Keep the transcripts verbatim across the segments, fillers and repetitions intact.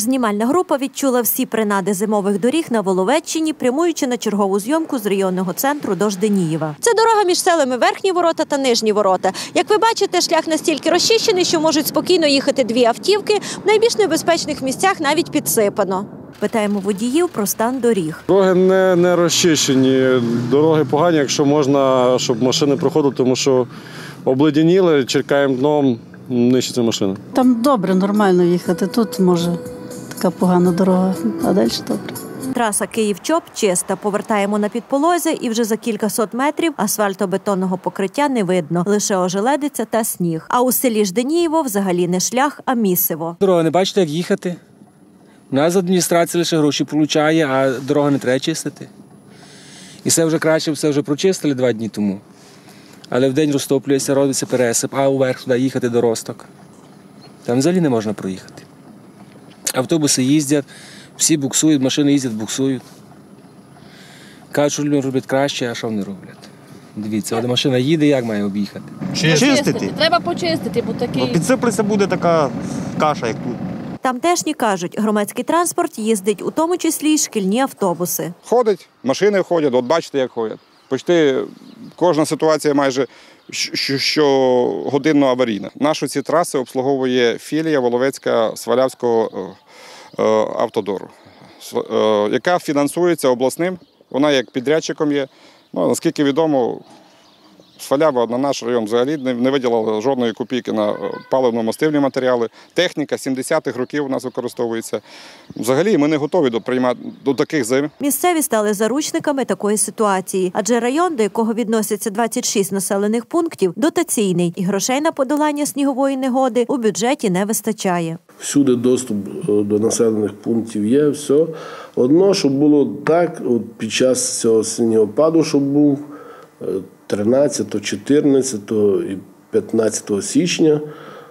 Знімальна група відчула всі принади зимових доріг на Воловеччині, прямуючи на чергову зйомку з районного центру до Жденієва. Це дорога між селами Верхні Ворота та Нижні Ворота. Як ви бачите, шлях настільки розчищений, що можуть спокійно їхати дві автівки. В найбільш небезпечних місцях навіть підсипано. Питаємо водіїв про стан доріг. Дороги не, не розчищені, дороги погані, якщо можна, щоб машини проходили, тому що обледеніли, черкаємо дном, нищиться машина. Там добре, нормально їхати, тут може така погана дорога, а далі добре. Траса Київ-Чоп чиста. Повертаємо на Підполозя і вже за кількасот метрів асфальтобетонного покриття не видно. Лише ожеледиця та сніг. А у селі Жденієво взагалі не шлях, а місиво. Дорога, не бачите, як їхати? У нас адміністрація лише гроші отримує, а дорогу не треба чистити. І все вже краще, все вже прочистили два дні тому. Але вдень розтоплюється, робиться пересип, а уверх туди їхати до Росток. Там взагалі не можна проїхати. Автобуси їздять, всі буксують, машини їздять, буксують. Кажуть, що люди роблять краще, а що вони роблять? Дивіться, от машина їде, як має об'їхати? Чистити. Треба почистити, бо такий... Підсиплеться буде така каша, як тут. Тамтешні кажуть, громадський транспорт їздить, у тому числі й шкільні автобуси. Ходить, машини ходять, от бачите, як ходять. Почти кожна ситуація майже щогодинно аварійна. Нашу ці траси обслуговує філія Воловецька Свалявського автодору, яка фінансується обласним. Вона як підрядчиком є. Ну, наскільки відомо, Свалява на наш район взагалі не виділила жодної копійки на паливно-мастильні матеріали. Техніка сімдесятих років у нас використовується. Взагалі ми не готові до, приймати, до таких зим. Місцеві стали заручниками такої ситуації. Адже район, до якого відносяться двадцять шість населених пунктів, дотаційний. І грошей на подолання снігової негоди у бюджеті не вистачає. Всюди доступ до населених пунктів є, все. Одно, щоб було так, от під час цього снігопаду, щоб був тринадцятого, чотирнадцятого і п'ятнадцятого січня.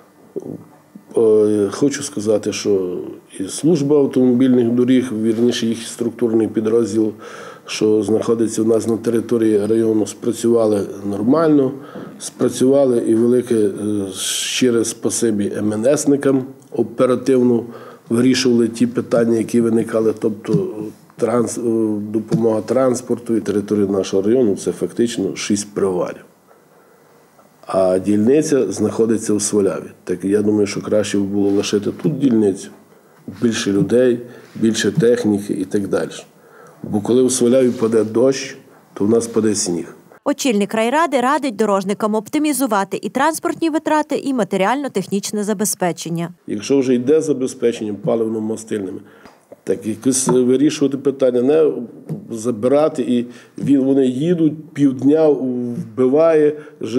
Хочу сказати, що і служба автомобільних доріг, вірніше їх структурний підрозділ, що знаходиться у нас на території району, спрацювали нормально, спрацювали і велике щире спасибі ем ен есникам, оперативно вирішували ті питання, які виникали, тобто Транс, допомога транспорту і території нашого району – це фактично шість привалів. А дільниця знаходиться у Сваляві. Так я думаю, що краще б було лишити тут дільницю, більше людей, більше техніки і так далі. Бо коли у Сваляві паде дощ, то в нас паде сніг. Очільник райради радить дорожникам оптимізувати і транспортні витрати, і матеріально-технічне забезпечення. Якщо вже йде забезпечення паливно-мастильними, так якось вирішувати питання, не забирати, і він, вони їдуть, півдня вбиває,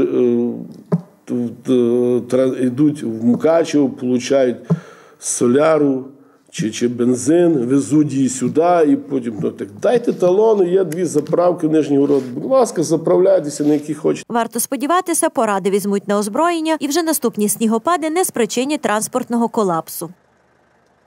йдуть в Мукачево, получають соляру чи, чи бензин, везуть її сюди, і потім, ну так, дайте талони, є дві заправки в Нижній Город, будь ласка, заправляйтеся, на які хочете. Варто сподіватися, поради візьмуть на озброєння, і вже наступні снігопади не спричинять транспортного колапсу.